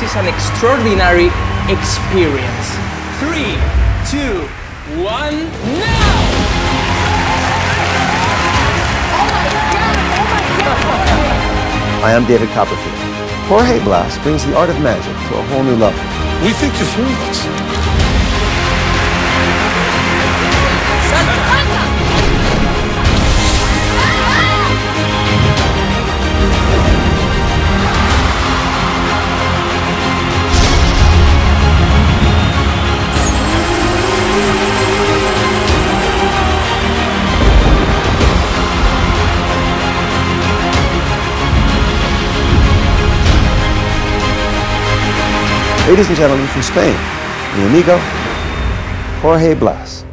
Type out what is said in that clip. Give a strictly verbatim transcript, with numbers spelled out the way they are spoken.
is an extraordinary experience. Three, two, one, now! I am David Copperfield. Jorge BLASS brings the art of magic to a whole new level. We think you're fools. Ladies and gentlemen from Spain, mi amigo, Jorge BLASS.